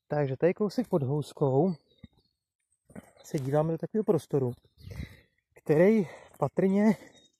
Takže tady kousek pod houskou se díváme do takového prostoru, který patrně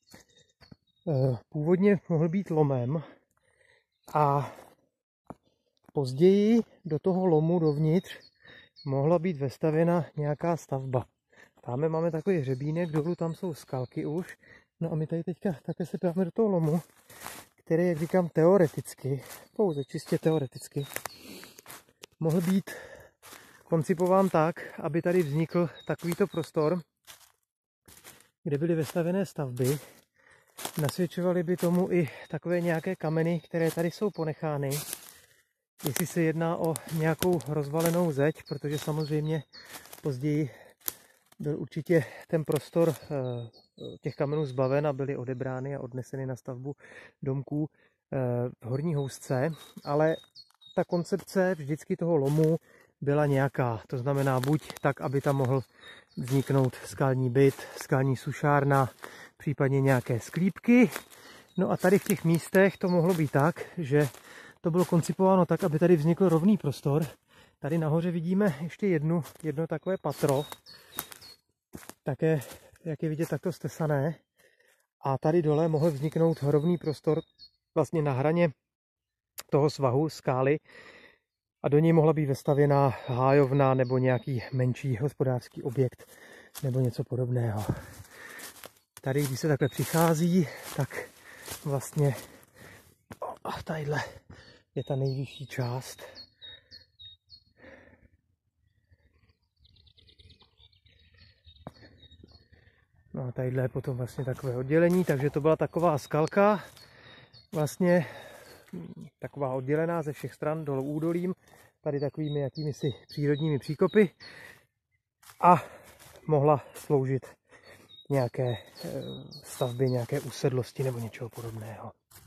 původně mohl být lomem a později do toho lomu dovnitř mohla být vestavěna nějaká stavba. Tamhle máme takový hřebínek, dolů tam jsou skalky už. No a my tady teďka také se dáme do toho lomu, který, jak říkám, teoreticky, pouze čistě teoreticky, mohl být koncipován tak, aby tady vznikl takovýto prostor, kde byly vestavěné stavby. Nasvědčovaly by tomu i takové nějaké kameny, které tady jsou ponechány. Jestli se jedná o nějakou rozvalenou zeď, protože samozřejmě později byl určitě ten prostor těch kamenů zbaven a byly odebrány a odneseny na stavbu domků v Horní Housce, ale ta koncepce vždycky toho lomu byla nějaká. To znamená buď tak, aby tam mohl vzniknout skalní byt, skalní sušárna, případně nějaké sklípky. No a tady v těch místech to mohlo být tak, že to bylo koncipováno tak, aby tady vznikl rovný prostor. Tady nahoře vidíme ještě jedno takové patro, také, jak je vidět, takto stesané. A tady dole mohl vzniknout rovný prostor vlastně na hraně toho svahu skály a do něj mohla být vestavěná hájovna nebo nějaký menší hospodářský objekt nebo něco podobného. Tady, když se takhle přichází, tak vlastně tadyhle je ta nejvyšší část. No a tadyhle je potom vlastně takové oddělení, takže to byla taková skalka, vlastně taková oddělená ze všech stran dolů údolím, tady takovými jakýmisi přírodními příkopy a mohla sloužit nějaké stavby, nějaké usedlosti nebo něčeho podobného.